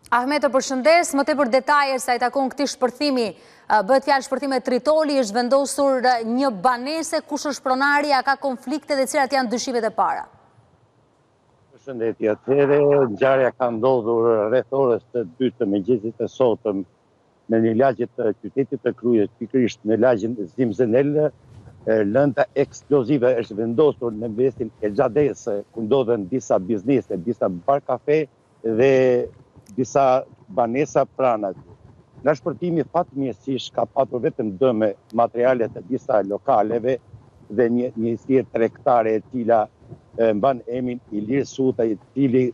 Ahmet, të përshëndes, më tepër detaje sa i takon këtij shpërthimi, bëhet fjalë shpërthime Tritoli, është vendosur një banese, kush është pronari, a ka konflikte dhe cilat janë dyshimet e para? Përshëndetje, atëherë ngjarja ka ndodhur rreth orës së 2 të mëngjesit të sotëm në një lagje të qytetit të Krujës, pikërisht në lagjen Zimzenel. Lënda eksplozive është vendosur në mesin e xhades, ku ndodhen disa biznese, disa bar kafe dhe disa banesa pranë aty. Nga shpërtimi fatmirësisht ka patur vetëm dëme materiale të disa lokaleve dhe një njësi tregtare e cila mban emrin Ilir Suta, i cili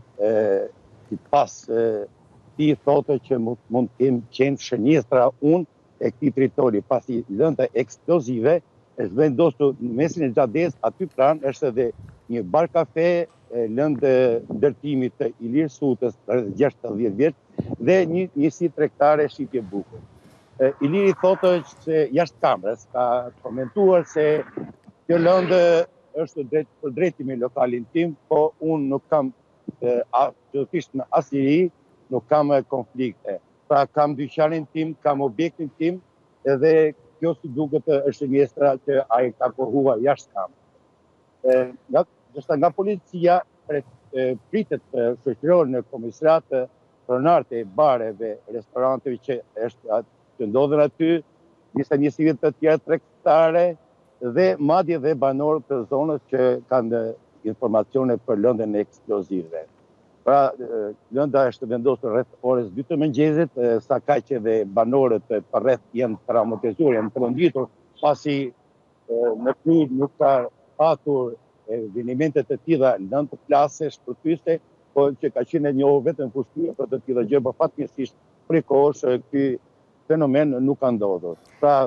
pas ti thotë që mund të qenë shënjestra unë e këtij Tritoli, pasi lënda eksplozive është vendosur në mesin e xhades, aty pranë është edhe një bar kafe, lëndë ndërtimit të Ilir Sutës, 60 vjeç, dhe një njësi tregtare shitje bukur. Iliri thotë se jashtë kamrës ka komentuar se kjo lëndë është për drejtimi lokalin tim, po unë nuk kam absolutisht në asnjëri nuk kam konflikte. Pra kam dyqanin tim, kam objektin tim, edhe kjo si duket është njëstra që ai ka pohuar jashtë kamrës. Nga policia pritet të shoqërohen në komisariat pronarët e bareve, restoranteve që ndodhen aty, disa njësive të tjera tregtare dhe madje dhe banorë të zonës që kanë informacione për lëndën eksplozive. Pra, lënda është vendosur rreth orës 2 të mëngjesit, sa kaq edhe banorët përreth janë traumatizuar, janë tronditur, pasi në Krujë nuk ka patur evenimente të tilla nën të plase shpërthyese, po që ka qenë e njohur vetëm fushia për të tilla gjë, por fatkeqësisht prej kohësh ky fenomen nuk ka ndodhur. Pra,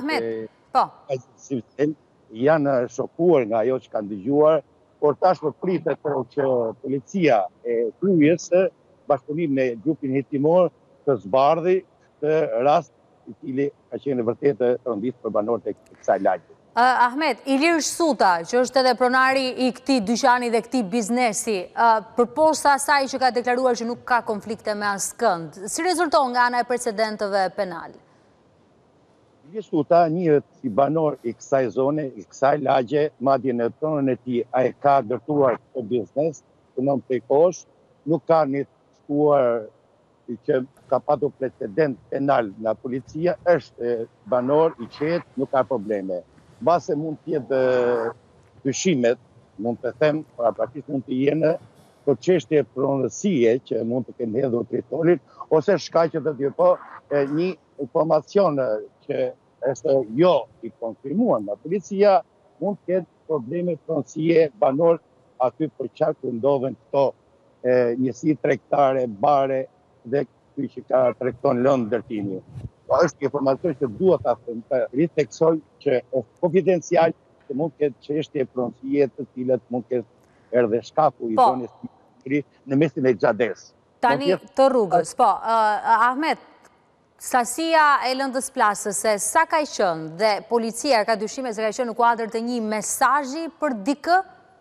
banorët janë shokuar nga ajo që kanë dëgjuar, por tashmë pritet që policia e Krujës bashkëpunim me grupin hetimor të zbardhi këtë rast i cili ka qenë vërtet rëndis për banorët e kësaj lagje. Ahmet, Ilir Suta, që është edhe pronari i këtij dyqani dhe këtij biznesi, përposa asaj që ka deklaruar që nuk ka konflikte me askënd, si rezulton nga ana e precedenteve penal? Ilir Suta njihet si banor i kësaj zone, i kësaj lagje, madje në pronën e tij ai ka ndërtuar këtë biznes, punon prej kohësh, nuk ka një shkuar që ka patur precedent penal nga policia, është banor i qetë, nuk ka probleme. Mbase mund të jetë dyshimet, mund të them, pra praktikisht mund të jenë për çështje pronësie që mund të kenë hedhur Tritolit, ose shkaqe të tjera, po një informacion që është jo i konfirmuar nga policia, mund të ketë probleme pronësie banor aty për çka ku ndodhen këto njësi tregtare, bare dhe ky që ka tregton lëndë ndërtimi. Është informacion që duhet ta riteksoj që është konfidencial, që mund të ketë çështje pronësie të cilat mund të ketë erdhë shkaku i zonës në mesin e xhades. Tani të rrugës, po, Ahmet, sasia e lëndës plasëse, sa ka qenë dhe policia ka dyshime se ka qenë në kuadër të një mesazhi për dikë?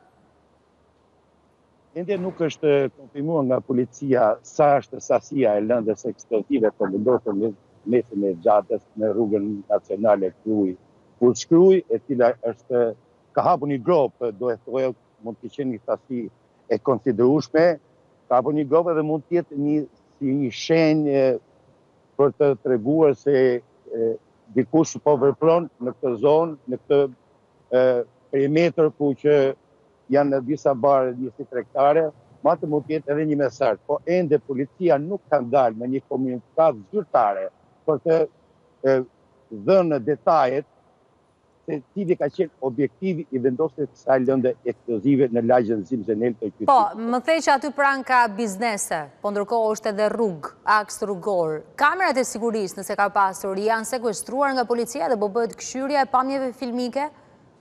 Ende nuk është konfirmuar nga policia sa është sasia e lëndës eksplozive të vendosur në mesin e xhades në rrugën nacionale Krujë, e cila ka hapur një grop, do e thojë, mund të qenë një sasi e konsiderueshme, ka hapur një grop dhe mund të jetë një shenjë për të treguar se dikush po vepron në këtë zonë, në këtë perimetër ku që janë disa bare, disa tregtare, ma të mund të jetë edhe një mesazh, po ende policia nuk ka dalë me një komunikat zyrtare për të dhënë detajet se cili ka qenë objektivi i vendosjes së kësaj lënde eksplozive në lagjen Zimzenel të qytetit. Po, më thej që aty pranë ka biznese, po ndërkohë është edhe rrugë, aks rrugor. Kamerat e sigurisë, nëse ka pasur, janë sekuestruar nga policia dhe po bëhet këshyrja e pamjeve filmike?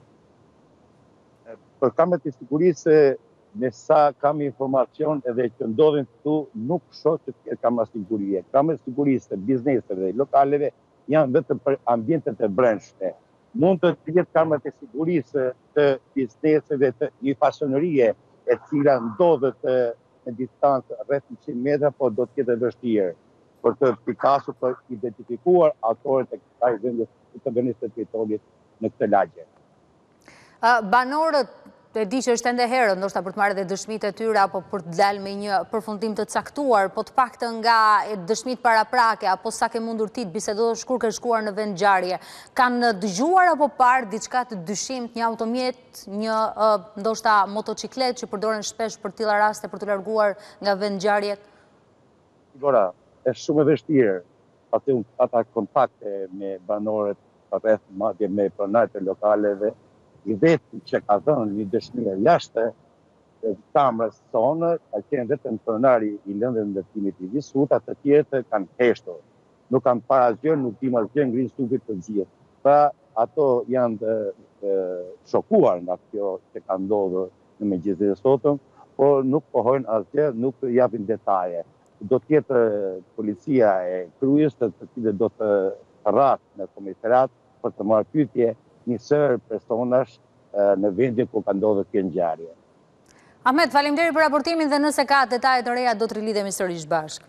Për kamerat e sigurisë, me sa kam informacion edhe që ndodhin këtu, nuk shoh që të ketë kamera sigurie. Kamerat e sigurisë të bizneseve dhe lokaleve janë vetëm për ambientet e brendshme. Mund të jetë kamerat e sigurisë të bizneseve të një fasonerie e cila ndodhet në distancë rreth 100 metra, por do të jetë vështirë për të pikasur për identifikuar autorët e kësaj vëndës të territorit në këtë lagje. Banorët e di që është ende herë, ndoshta për të marrë dhe dëshmitë e tyre apo për të dalë me një përfundim të caktuar, po të paktën nga dëshmitë paraprake apo sa ke mundur ti të bisedosh kur ke shkuar në vend ngjarje, kanë dëgjuar apo parë diçka të dyshimt, një automjet, një ndoshta motociklet që përdoren shpesh për tilla raste për të larguar nga vend ngjarjet? Sigura, është shumë e vështirë. Pasi unë pata kontakte me banorët rreth madje me pronarët e lokaleve, i vetë që ka dhënë një dëshmi jashtë kamrës sonë, ka qenë vetëm pronari i lëndës ndërtimit i visuta, të tjerë kanë heshtur. Nuk kanë para asgjë, nuk tim asgjë ngrinë stupit të gjithë. Pra, ato janë shokuar nga kjo që ka ndodhur në mëngjesin e sotëm, por nuk pohojnë asgjë, nuk japin detaje. Do të jetë policia e Krujës, të cilët do të rratë në komisariat për të marrë pyetje një sër personash në vendin ku ka ndodhur kjo ngjarje. Ahmet, faleminderit për raportimin dhe nëse ka detaje të reja do të rilidhemi sërish bashkë.